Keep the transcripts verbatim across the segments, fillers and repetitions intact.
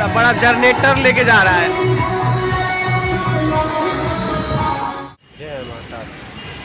बड़ा जनरेटर लेके जा रहा है। जय माता दी।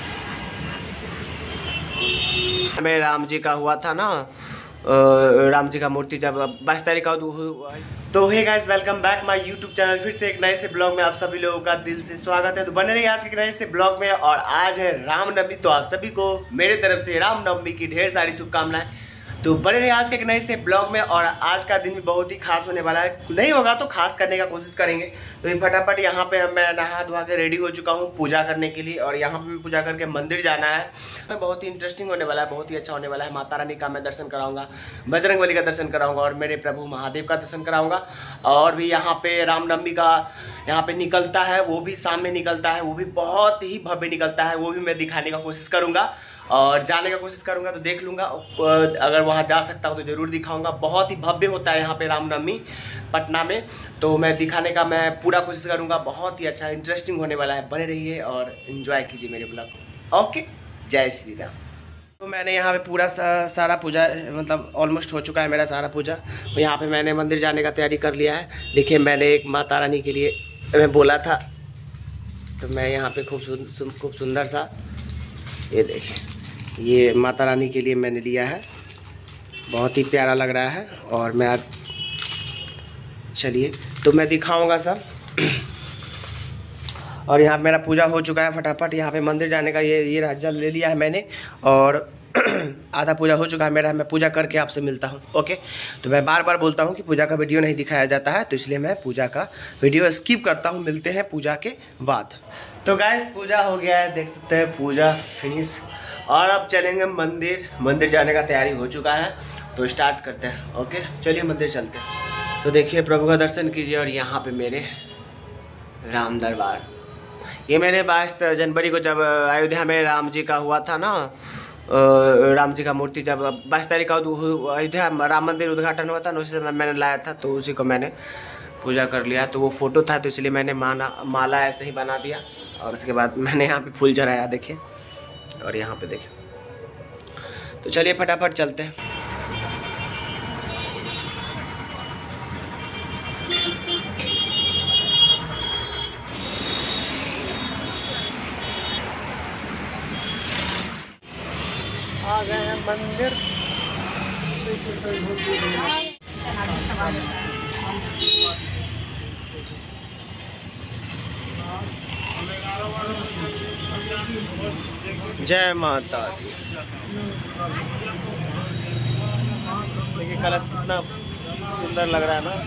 हमें राम जी का हुआ था ना, राम जी का मूर्ति जब बाईस तारीख का हुआ। तो hey guys, welcome back my YouTube channel. फिर से एक नए से ब्लॉग में आप सभी लोगों का दिल से स्वागत है। तो बने रहिए आज के नए से ब्लॉग में। और आज है रामनवमी, तो आप सभी को मेरे तरफ से रामनवमी की ढेर सारी शुभकामनाएं। तो बने रहिए आज के एक नए से ब्लॉग में। और आज का दिन भी बहुत ही खास होने वाला है, नहीं होगा तो खास करने का कोशिश करेंगे। तो ये फटाफट यहाँ पे मैं नहा धोआ के रेडी हो चुका हूँ पूजा करने के लिए। और यहाँ पे मैं पूजा करके मंदिर जाना है। बहुत ही इंटरेस्टिंग होने वाला है, बहुत ही अच्छा होने वाला है। माता रानी का मैं दर्शन कराऊंगा, बजरंगबली का दर्शन कराऊंगा और मेरे प्रभु महादेव का दर्शन कराऊंगा। और भी यहाँ पे रामनवमी का यहाँ पे निकलता है, वो भी शाम में निकलता है, वो भी बहुत ही भव्य निकलता है। वो भी मैं दिखाने का कोशिश करूँगा और जाने का कोशिश करूंगा, तो देख लूँगा। अगर वहाँ जा सकता हूँ तो ज़रूर दिखाऊंगा। बहुत ही भव्य होता है यहाँ पे रामनवमी पटना में, तो मैं दिखाने का मैं पूरा कोशिश करूंगा। बहुत ही अच्छा इंटरेस्टिंग होने वाला है, बने रहिए और एंजॉय कीजिए मेरे ब्लॉग को। ओके, जय श्री राम। तो मैंने यहाँ पे पूरा सा, सारा पूजा मतलब ऑलमोस्ट हो चुका है मेरा सारा पूजा। तो यहाँ पे मैंने मंदिर जाने का तैयारी कर लिया है। देखिए, मैंने एक माता रानी के लिए मैं बोला था, तो मैं यहाँ पे खूब खूब सुंदर सा, ये देखिए, ये माता रानी के लिए मैंने लिया है। बहुत ही प्यारा लग रहा है। और मैं आज चलिए तो मैं दिखाऊंगा सब। और यहाँ मेरा पूजा हो चुका है। फटाफट यहाँ पे मंदिर जाने का ये ये रहा, जल ले लिया है मैंने। और आधा पूजा हो चुका है मेरा। मैं पूजा करके आपसे मिलता हूँ। ओके, तो मैं बार बार बोलता हूँ कि पूजा का वीडियो नहीं दिखाया जाता है, तो इसलिए मैं पूजा का वीडियो स्किप करता हूँ। मिलते हैं पूजा के बाद। तो गाइस, पूजा हो गया है, देख सकते हैं पूजा फिनिश। और अब चलेंगे मंदिर। मंदिर जाने का तैयारी हो चुका है, तो स्टार्ट करते हैं। ओके, चलिए मंदिर चलते हैं। तो देखिए, प्रभु का दर्शन कीजिए। और यहाँ पे मेरे राम दरबार, ये मैंने बाईस जनवरी को जब अयोध्या में राम जी का हुआ था ना, राम जी का मूर्ति जब बाईस तारीख का अयोध्या राम मंदिर उद्घाटन हुआ था ना, उसी समय मैंने लाया था। तो उसी को मैंने पूजा कर लिया। तो वो फोटो था, तो इसलिए मैंने माना माला ऐसे ही बना दिया। और उसके बाद मैंने यहाँ पे फूल चढ़ाया, देखिए। और यहाँ पे देखिए। तो चलिए फटाफट चलते हैं। आ गए हैं मंदिर। जय माता दी। देखिए, कलश कितना सुंदर लग रहा है ना।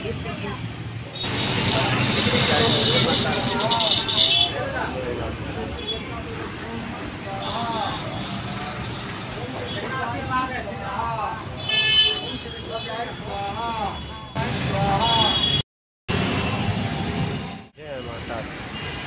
जय माता दी।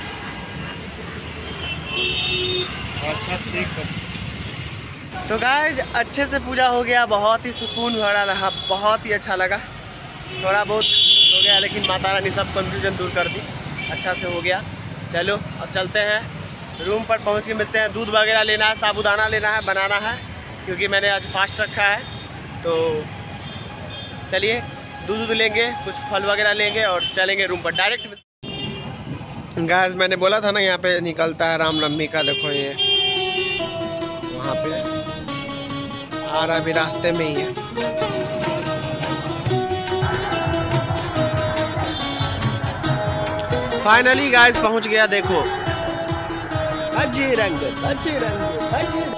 अच्छा, ठीक है। तो गाइस, अच्छे से पूजा हो गया, बहुत ही सुकून भरा रहा, बहुत ही अच्छा लगा। थोड़ा बहुत हो गया, लेकिन माता रानी सब कंफ्यूजन दूर कर दी, अच्छा से हो गया। चलो अब चलते हैं रूम पर, पहुंच के मिलते हैं। दूध वगैरह लेना है, साबूदाना लेना है, बनाना है, क्योंकि मैंने आज फास्ट रखा है। तो चलिए दूध दूध लेंगे, कुछ फल वगैरह लेंगे और चलेंगे रूम पर डायरेक्ट। गाइस, मैंने बोला था ना यहाँ पे निकलता है रामनवमी का। देखो, ये वहाँ पे आ रहा, भी रास्ते में ही है। फाइनली गाइस पहुँच गया। देखो, अच्छे रंग अच्छे रंग अच्छे।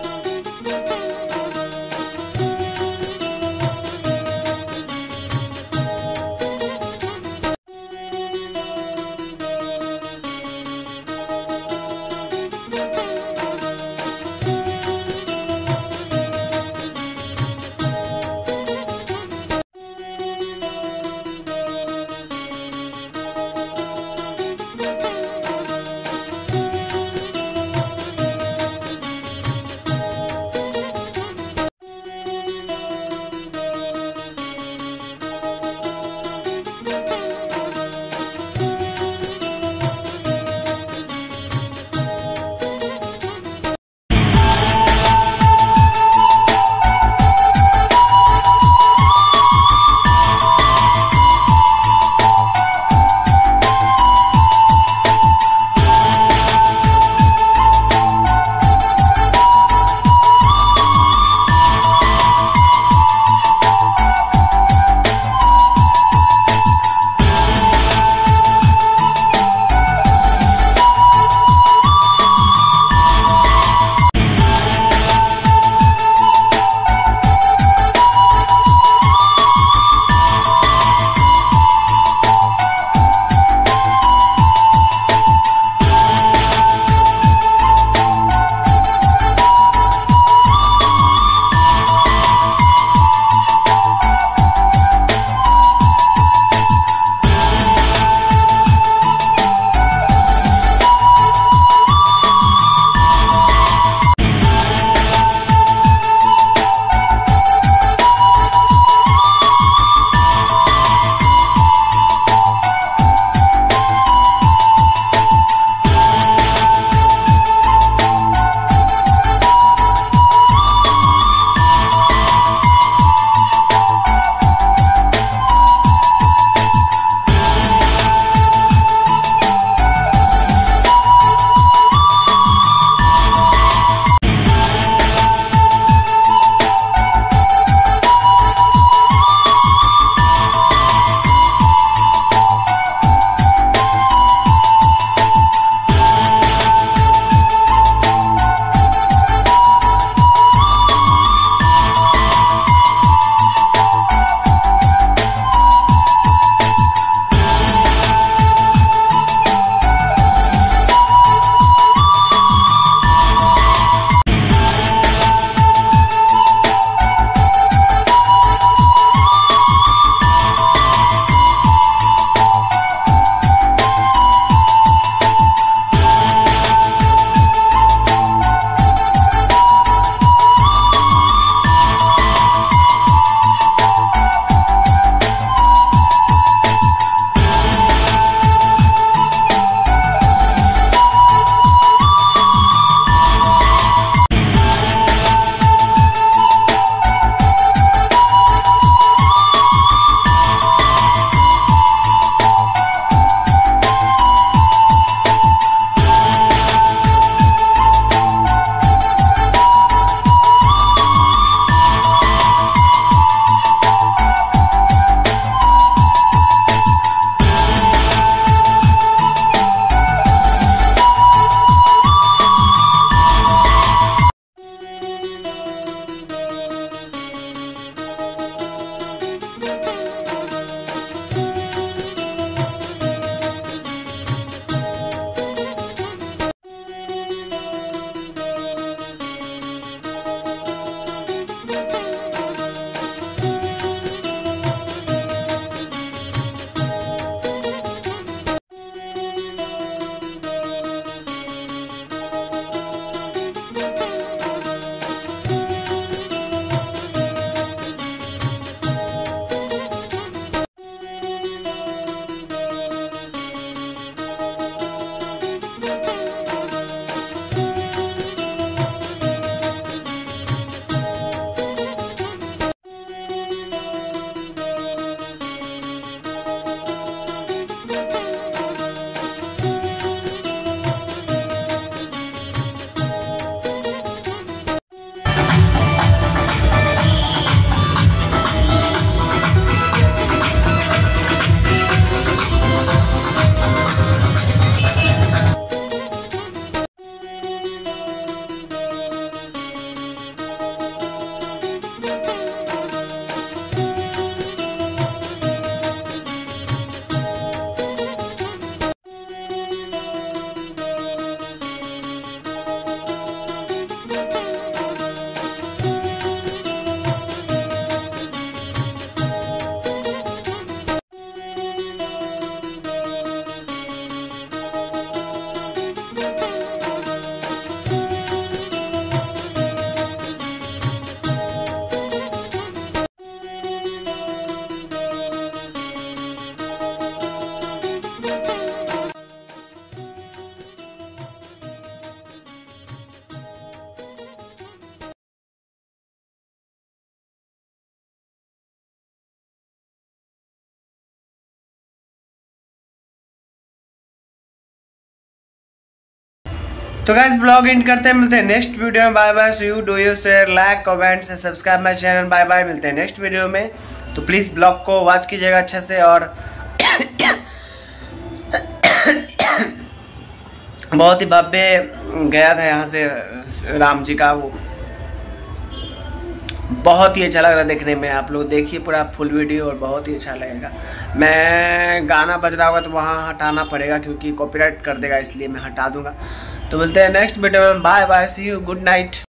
तो गाइस ब्लॉग एंड करते हैं, मिलते हैं नेक्स्ट वीडियो में। Bye bye, see you, do you share, like, comment से subscribe my channel. Bye bye, मिलते हैं नेक्स्ट वीडियो में। तो प्लीज़ ब्लॉग को वॉच कीजिएगा अच्छे से। और बहुत ही भव्य गया था यहाँ से राम जी का, वो बहुत ही अच्छा लग रहा है देखने में। आप लोग देखिए पूरा फुल वीडियो और बहुत ही अच्छा लगेगा। मैं गाना बज रहा होगा तो वहाँ हटाना पड़ेगा क्योंकि कॉपीराइट कर देगा, इसलिए मैं हटा दूंगा। तो मिलते हैं नेक्स्ट वीडियो में। Bye bye, see you, good night.